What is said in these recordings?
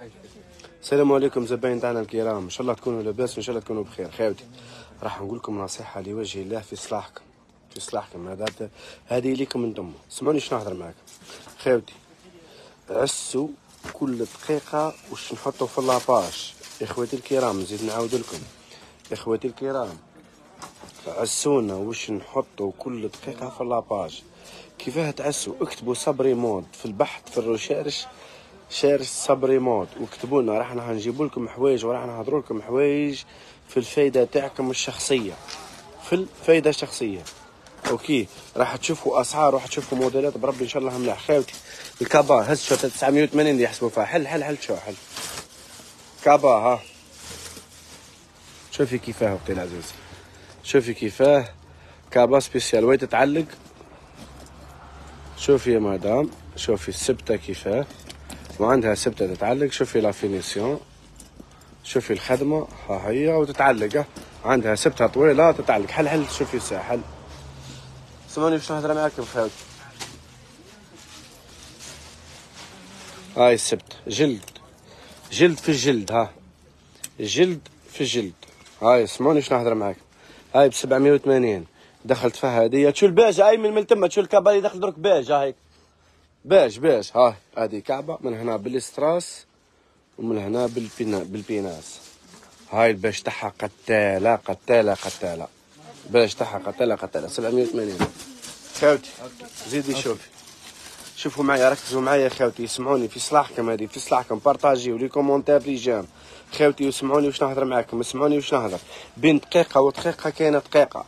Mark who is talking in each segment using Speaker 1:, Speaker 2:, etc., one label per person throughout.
Speaker 1: السلام عليكم زباين تاعنا الكرام، ان شاء الله تكونوا لاباس وان شاء الله تكونوا بخير. خاوتي راح نقول لكم نصيحه لوجه الله في صلاحكم هذه ليكم انتم. سمعوني شنو نهضر معاكم. خاوتي عسوا كل دقيقه واش نحطوا في لاباج. اخوتي الكرام نزيد نعاود لكم، اخوتي الكرام عسونا واش نحطوا كل دقيقه في لاباج. كيفاه تعسوا؟ اكتبوا صبري مود في البحث في الريشيرش، شارش صبري مود، وكتبوا لنا راح نجيبوا لكم حوايج وراح نهضروا لكم حوايج في الفايده تاعكم الشخصيه، في الفايده الشخصيه. اوكي راح تشوفوا اسعار وراح تشوفوا موديلات بربي ان شاء الله ملاح. خاوتي الكابا هز شو 980 اللي يحسبوا فيها. حل شو حل كابا ها. شوفي كيفاه اختي العزيزه، شوفي كيفاه كابا سبيسيال وين تتعلق. شوفي يا مدام، شوفي السبته كيفاه وعندها سبته تتعلق. شوفي لا فينيسيون، شوفي الخدمه ها هي وتتعلق. عندها سبته طويله تتعلق. حل شوفي الساعه حل. سمعوني باش نهضر معاكم خاوتي. هاي السبت جلد في الجلد، ها جلد في الجلد. هاي سمعوني باش نهضر معاكم. هاي ب 780 دخلت فيها هديه. شو الباج هاي من تما، شو الكابالي دخل درك باج هاي باج هاي. هذه كعبه من هنا بالاستراس ومن هنا بالبيناس. هاي الباج تاعها قتاله باج تاعها قتاله 780. خاوتي زيدي شوفوا معايا، ركزوا معايا خاوتي، يسمعوني في صلاحكم، هذه في صلاحكم. بارطاجيو لي كومونتير لي جام خاوتي، وسمعوني واش نهضر معاكم. اسمعوني واش نهضر. بين دقيقه ودقيقه كاينه دقيقه،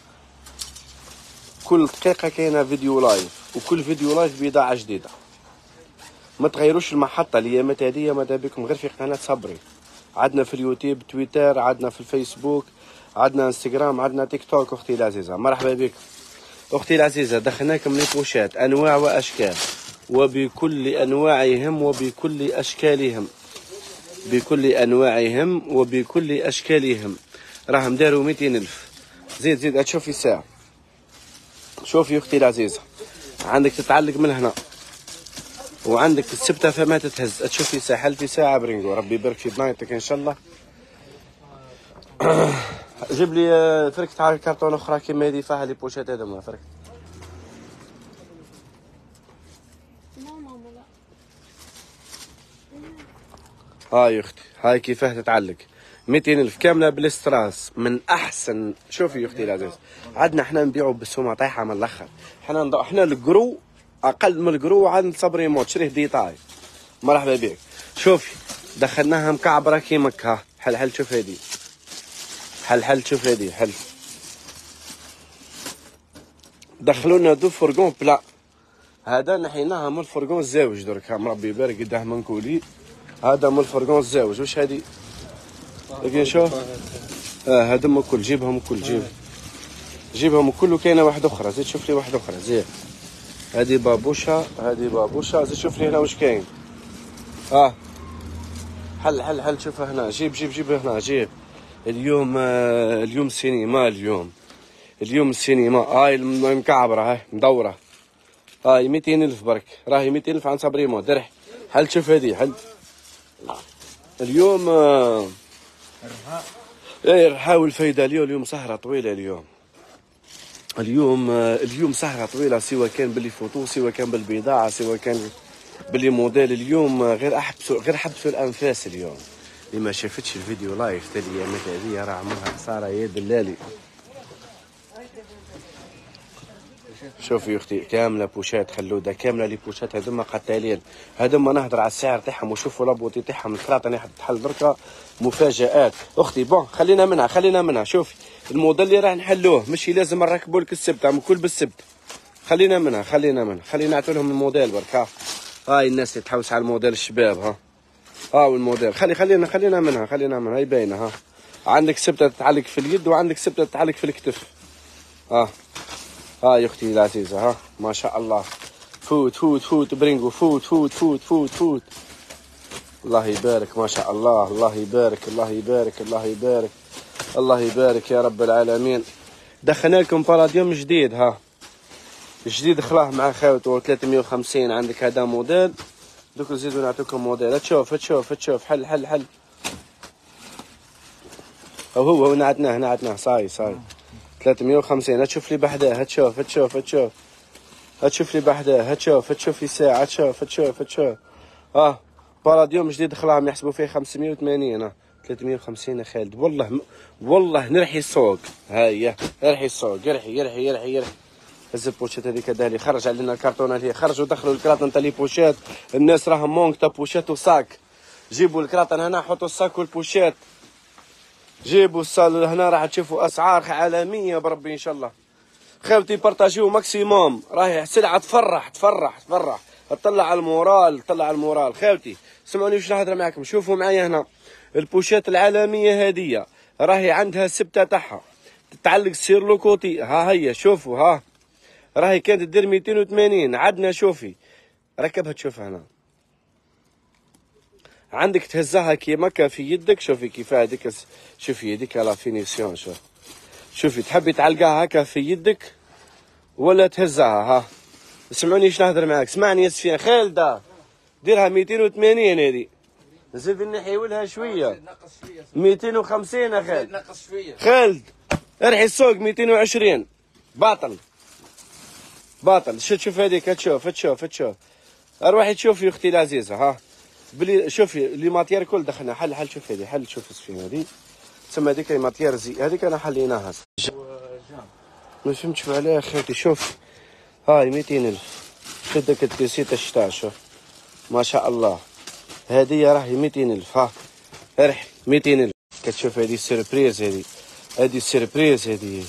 Speaker 1: كل دقيقه كاينه فيديو لايف، وكل فيديو لايف بضاعه جديده. ما تغيروش المحطه الايامات هذه، ماذا بكم غير في قناه صبري. عندنا في اليوتيوب، تويتر، عندنا في الفيسبوك، عندنا انستغرام، عندنا تيك توك. اختي العزيزه مرحبا بك. اختي العزيزه دخلناكم لبوشات انواع واشكال، وبكل انواعهم وبكل اشكالهم، بكل انواعهم وبكل اشكالهم. راهم داروا 200,000. زيد تشوفي الساعه. شوفي اختي العزيزه، عندك تتعلق من هنا وعندك السبته فما تتهز. تشوفي ساحل في ساعه برينجو. ربي يبارك في بنايتك ان شاء الله. جيب لي فركت على كرتون اخرى كيما هذه فيها لي بوشات هذوما. فركت هاي اختي، هاي كيفاه تتعلق. 200,000 كامله بالاستراس من احسن. شوفي اختي العزيز، عندنا احنا نبيعوا بالسومه طايحه من الاخر. احنا القرو اقل من القرو عند صبري موت. شريه ديتاي. مرحبا بك. شوفي دخلناها مكعبره كيمك. ها حل شوف هذه. حل شوف هذه حل. دخلونا دو فرقون بلا. هذا نحيناها من الفرقون الزاوج درك. ربي يبارك قداه منكولي. هذا من الفرقون الزاوج. واش هذه؟ لكن شوف هذم الكل جيبهم الكل. جيبهم الكل. وكاينه واحده اخرى. زيد شوف لي واحده اخرى. زين هذه بابوشه. زيد شوف لي هنا واش كاين. حل شوف هنا. جيب هنا جيب. اليوم سينما. اليوم السينما. هاي المكعبره هاي مدوره. هاي 200,000 برك. راهي 200,000 عن صبري مو درح. حل شوف هذه حل. اليوم الربحاء والفايده. اليوم سهره طويله. اليوم سهره طويله، سواء كان باللي فوتو، سواء كان بالبضاعه، سواء كان باللي موديل. اليوم غير حبسوا الانفاس. اليوم اللي ما شافتش الفيديو لايف تاع الايامات هذه راه عمرها خساره يا دلالي. شوفي اختي كامله بوشات خلوده، كامله لي بوشات هذوما قتالين. هذوما نهضر على السعر تاعهم وشوفوا لابوتي تاعهم. الكراط انا تحل دركا مفاجات اختي. بون خلينا منها. شوفي الموديل اللي راح نحلوه ماشي لازم نركبوا لك السبت، عم كل بالسبت. خلينا منها. خلينا نعطوا لهم الموديل برك. هاي الناس اللي تحوس على الموديل الشباب. ها والموديل خلينا منها. هاي باينه. عندك سبته تتعلق في اليد وعندك سبته تتعلق في الكتف. يا اختي العزيزه. ما شاء الله. فوت برينجو. فوت. الله يبارك ما شاء الله. الله يبارك يا رب العالمين. دخلنا لكم باراديوم جديد. جديد خلاه مع خاوته 350. عندك هذا موديل دوك نزيدو نعطيكم موديل. تشوف حل حل حل. هو نعتناه صاي 350. هتشوف لي بحداه. هتشوف لي بحداه. هتشوف لي ساعة. هتشوف. باراديوم جديد خلاهم يحسبوا فيه 580. 350 يا خالد. والله نرحي السوق. هيا ارحي السوق. يرحي. هز البوشات هذيك دالي. خرج علينا الكرتونه هذه. خرجوا دخلوا الكراطن تاع لي بوشات. الناس راهم مونك تاع بوشات وصاك. جيبوا الكراطن هنا حطوا الصاك والبوشات. جيبوا الصال هنا راح تشوفوا اسعار عالميه بربي ان شاء الله. خاوتي بارطاجيو ماكسيموم. راهي سلعه تفرح. تطلع على المورال. خاوتي سمعوني واش نهضر معاكم. شوفوا معايا هنا البوشات العالميه هذه راهي عندها السبته تاعها تتعلق سير لو كوتي. هي شوفوا. راهي كانت تدير 280. عندنا شوفي ركبها. تشوف هنا عندك تهزها كيما كا في يدك. شوفي كيف هذيك. شوفي هذيك لا فينيسيون. شوفي تحبي تعلقاها هكا في يدك ولا تهزها. سمعوني اش نهضر معاك. سمعني يا سفيان. خالده ديرها 280 هذه. نزيد نحيو لها شويه. 250 يا خالد. نقص شويه خالد. ارحي السوق 220. باطل. شوف هذيك. تشوف. اروحي تشوفي اختي العزيزه. بلي شوفي لي ماتير كل دخلنا. حل شوف هذه. حل شوف السفينه هذه تسمى هذيك لي ماتير هذيك انا حليناها. ما فهمتش عليها اخوتي. شوف هاي 200,000. شد داك التيسي تاع الشتاء. شوف ما شاء الله. هذه راهي 200,000. ارحي 200,000. كتشوف هذه السيربريز. هذه السيربريز هذه.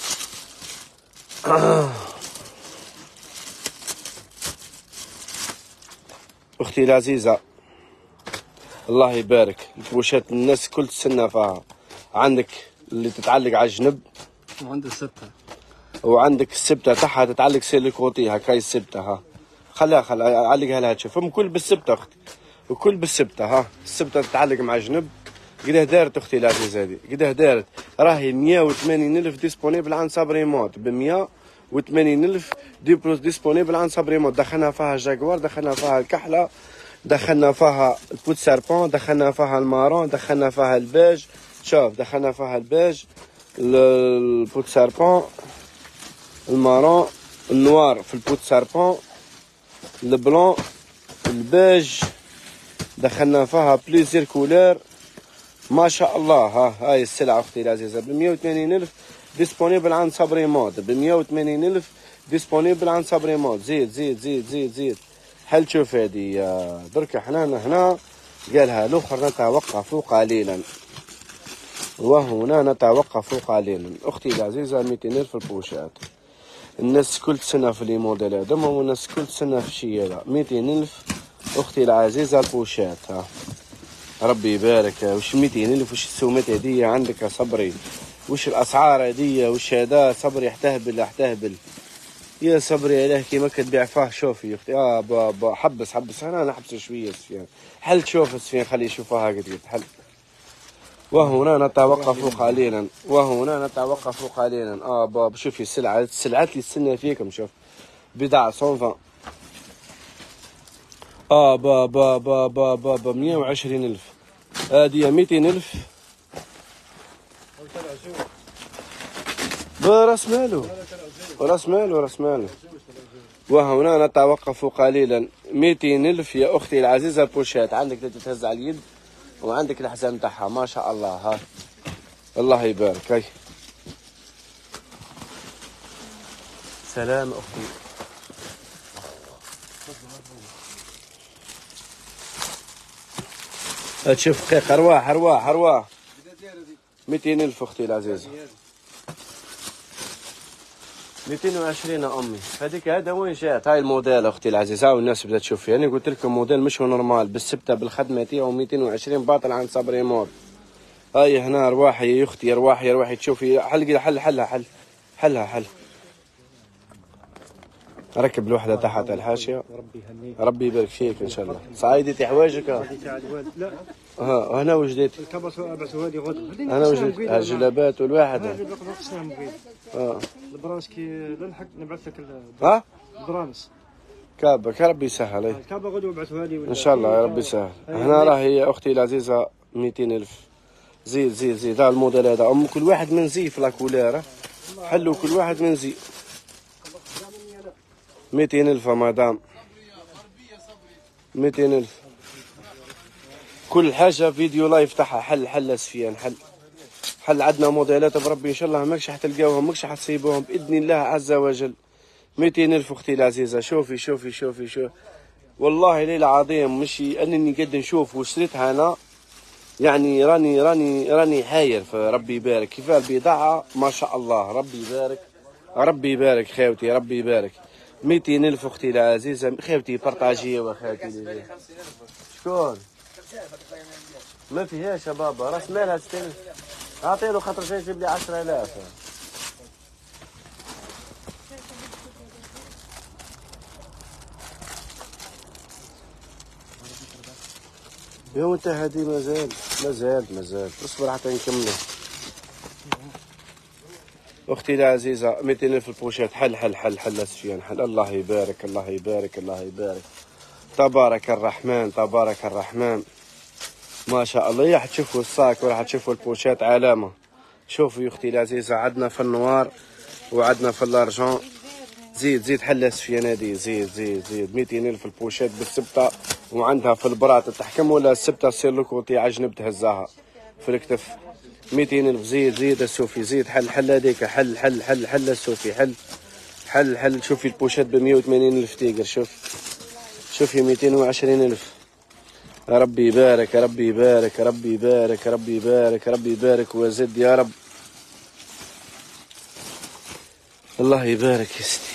Speaker 1: اختي العزيزه الله يبارك. البوشات الناس كل تستنى فيها. عندك اللي تتعلق على الجنب
Speaker 2: وعندك السبته.
Speaker 1: وعندك السبته تاعها تتعلق سيليكوتي. هكاي السبته. خليها علقها لها. تشوف كل بالسبته اختي. وكل بالسبته. السبته تتعلق مع الجنب. قداه دارت اختي العزيزه هذه. قداه دارت. راهي 180,000 ديسبونيبل عند صابري مود. ب 180,000 ديسبونيبل عند صابري مود. دخلنا فيها جاكوار. دخلنا فيها الكحله. دخلنا فيها البوت ساربون. دخلنا فيها المارون. دخلنا فيها البيج. شوف دخلنا فيها البيج البوت ساربون المارون النوار في البوت ساربون البلون البيج. دخلنا فيها بليزير كولير ما شاء الله. هاي السلعه اختي العزيزه ب 180,000 ديسبونيبل عند صبري مود. ب 180,000 ديسبونيبل عند صبري مود. زيد حل. شوف هذه درك احنا هنا قالها الاخر نتوقف قليلا. وهنا نتوقف قليلا. اختي العزيزه 200,000 البوشات. الناس كل سنه في لي موديل هذوما والناس كل سنه في الشيء هذا. 200,000 اختي العزيزه البوشات. ربي يبارك. وش 200,000 وش السومات هذيا عندك يا صبري. وش الاسعار هذيا وش هذا. صبري احتهبل يا صبري عليه كيما كتبيع فيه. شوفي يا اختي. بابا حبس انا نحبس شويه سفيان. حل شوف سفيان. خليه يشوفها قد حل. وهنا نتوقف قليلا. بابا شوفي السلعات اللي تستنى فيكم. شوف بضاعة 120. بابا 120,000. هادي 200,000 راس ماله. وهنا نتوقف قليلا. 200,000 يا اختي العزيزه البوشات. عندك تتهز على اليد وعندك الحزام تاعها ما شاء الله. الله يبارك. هاي سلام اختي. تشوف دقيقة. ارواح 200,000 اختي العزيزة. 220 امي. هذا وين جات. هاي الموديل اختي العزيزة. والناس بدات تشوف فيه. يعني قلت لكم موديل مش هو نورمال بالسبته بالخدمه تاعو 220 باطل عن صبري مود. هاي هنا ارواحي يا اختي. ارواحي تشوفي. حل. ركب الوحده تحت الحاشيه. ربي يبارك فيك ان شاء الله. صعيدتي حوايجك.
Speaker 2: لا
Speaker 1: هنا وجديت
Speaker 2: الكبس وابعثوا هذه غدوه.
Speaker 1: انا وجدت الجلابات والواحد.
Speaker 2: البرانس كي نلحق نبعث لك. البرانس
Speaker 1: كابك يا ربي يسهل.
Speaker 2: الكعبه غدوه ابعثوها لي
Speaker 1: ان شاء الله يا ربي يسهل. هنا راهي اختي العزيزه 200,000. زيد زيد زيد. هذا الموديل هذا كل واحد من زي في لاكولير. حلو كل واحد من زي. 200,000 يا مدام. 200,000. كل حاجه فيديو لايف تاعها حل سفيان حل عندنا موديلات بربي ان شاء الله ماكش حتلقاوهم ماكش حتصيبوهم باذن الله عز وجل. 200,000 اختي العزيزه. شوفي والله ليلة عظيم. مش انني قد نشوف وشريتها انا يعني راني حاير. فربي يبارك كيف البضاعه ما شاء الله. ربي يبارك خاوتي ربي يبارك. 200,000 اختي العزيزه. خاوتي بارطاجيه وخاوتي. شكون ما فيهاش يا بابا راس مالها 60,000. اعطيله خاطر جاي يجيب لي 10,000. يوم انت هذه مازال اصبر حتى نكملوا. اختي العزيزه 200,000 البوشات. حل سفيان حل. الله يبارك. تبارك الرحمن ما شاء الله. راح تشوفوا الصاك وراح تشوفوا البوشات علامه. شوفوا يا اختي العزيزه عندنا في النوار وعندنا في الارجون. زيد حل سفيان هذه. زيد 200,000 البوشات بالسبته. وعندها في البراط تحكم ولا السبته تصير لك وطي عجنب تهزها في الكتف. 200,000. زيد السوفي. زيد حل هذيك. حل السوفي. حل. شوفي البوشات ب 180,000 تيقر. شوفي 220,000. ربي يبارك وزد يا رب. الله يبارك يا سيدي.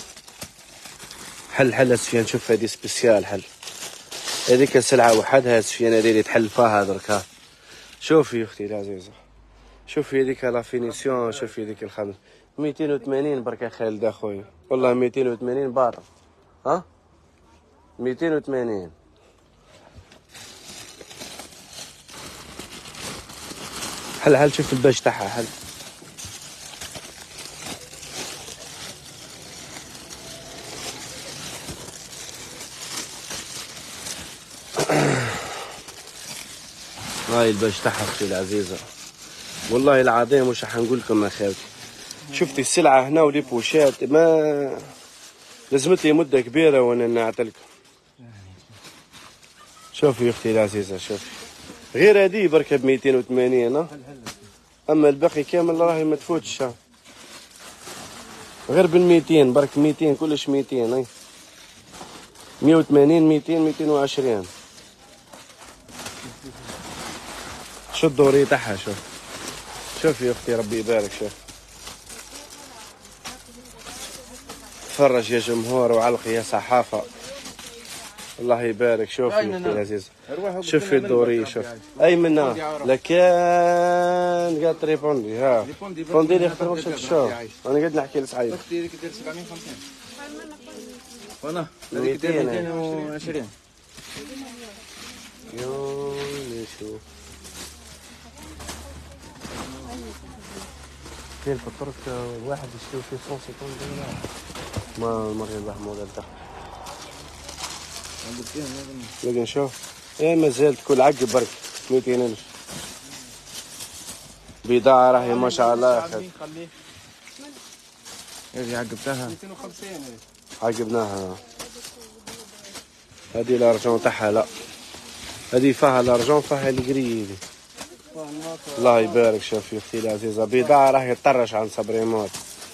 Speaker 1: حل سفيان. شوف هذه سبيسيال حل. هذيك السلعة وحدها سفيان هذه اللي تحل فيها دركا. شوفي يا اختي العزيزة. شوفي هذيك لا فينيسيون. شوفي هذيك الخدمة. 280 برك يا خالد اخويا. والله 280 باطل. 280. حل شوف الباج تاعها حل. هاي الباج تاعها اختي العزيزة. والله العظيم مش حنقول لكم يا خالتي. شفتي السلعة هنا ولي بوشات ما لازمت لي مدة كبيرة وانا نعتلكم. شوفي يا اختي العزيزة. شوفي غير هذه بركة ب 280. اما الباقي كامل راهي ما تفوتش. غير بال 200 برك 200 كلش 200. 180 200 220. شو الدوري تاعها. شوفي يا اختي ربي يبارك. تفرج يا جمهور وعلقي يا صحافة. الله يبارك. شوفي يا اختي العزيزة. شوفي الدوري. شوف اي منا لكان قاعد تريبوندي. ريبوندي لي اختي واش تشوف. انا قاعد نحكي لصحيح.
Speaker 2: اختي هذيك دير 750. وانا
Speaker 1: 220. يوني شوف كاين في الطرق واحد يشتري فيه 150 دينار. ما مريض محمود تاعها. لكن نشوف ما زالت كل عقب برك 200,000. بضاعة راهي ما شاء الله.
Speaker 2: خليه هذه عقبتها 250.
Speaker 1: عقبناها. هذه الارجون تاعها لا. هذه فيها الارجون فيها القري. الله يبارك. شوفي اختي العزيزة بضاعة راهي تطرش عن صبريموت.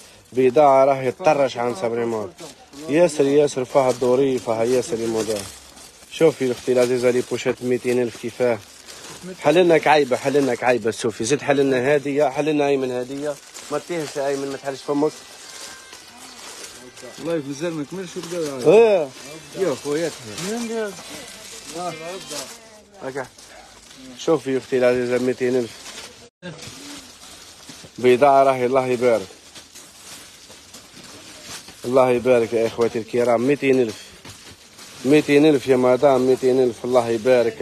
Speaker 1: ياسر فيها الدوري فيها ياسر الموديل. شوفي اختي العزيزة لي بوشات 200,000 كيفاه. حللنا كعيبة سوفي. زيد حللنا هدية. حللنا ايمن هدية. ما تيهش ايمن ما تحلش فمك.
Speaker 2: والله مازال ما كملش وبدا. يا خويا
Speaker 1: هكا. شوفي اختي العزيزة 200,000 بضاعة راهي. الله يبارك يا اخواتي الكرام. 200,000 يا مدام. 200,000. الله يبارك.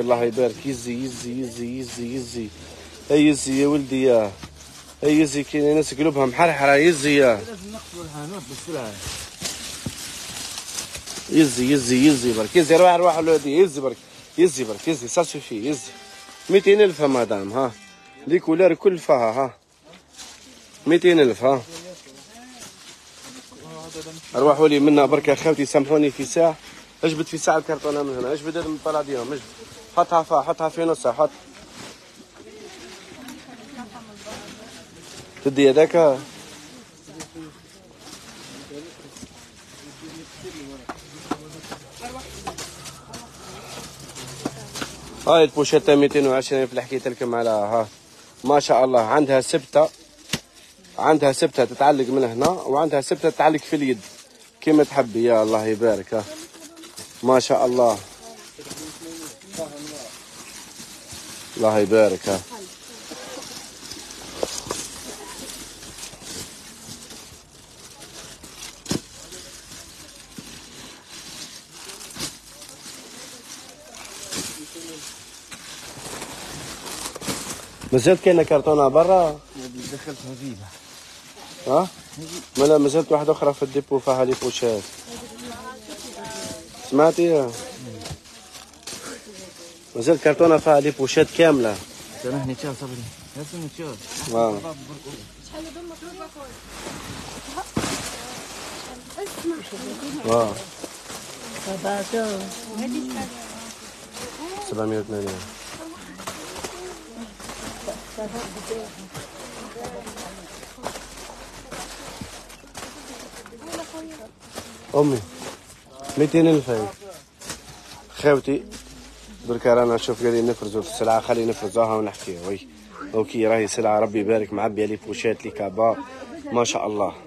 Speaker 1: يزي يا ولدي يزي كاين ناس قلوبها محرحرة. يزي
Speaker 2: لازم نقفلوا الهانوت بالسرعة.
Speaker 1: يزي يزي يزي برك يزي روح ولادي يزي برك يزي برك يزي سا سوفي يزي 200,000 مدام ها لي كولار كل فيها ها 200,000 ها روحوا لي منا برك يا خاوتي سامحوني في ساعة اجبد في ساعة الكرتونة من هنا اجبد هذا طلع ديهم اجبد حطها في نصها حط تدي هذاك هاي البوشيتا 220 في اللي حكيت لكم عليها ها ما شاء الله عندها سبتة تتعلق من هنا وعندها سبتة تتعلق في اليد كيما تحبي يا الله يبارك ها ما شاء الله الله يبارك ها مازالت كاينه كرتونه برا
Speaker 2: دخلت هذيبه
Speaker 1: ها مالا مازالت واحده اخرى في الديبو فيها لي بوشات سمعتي مازالت كرتونه فيها لي بوشات كامله
Speaker 2: سامحني تشاو صبري سامحني تشاو
Speaker 1: واه 780 امي 200,000 هاي خاوتي دركا رانا نشوف قاعدين نفرزوا في السلعه خلي نفرزوها ونحكيها وي اوكي راهي سلعه ربي يبارك معبيه لي بوشات لي كابا ما شاء الله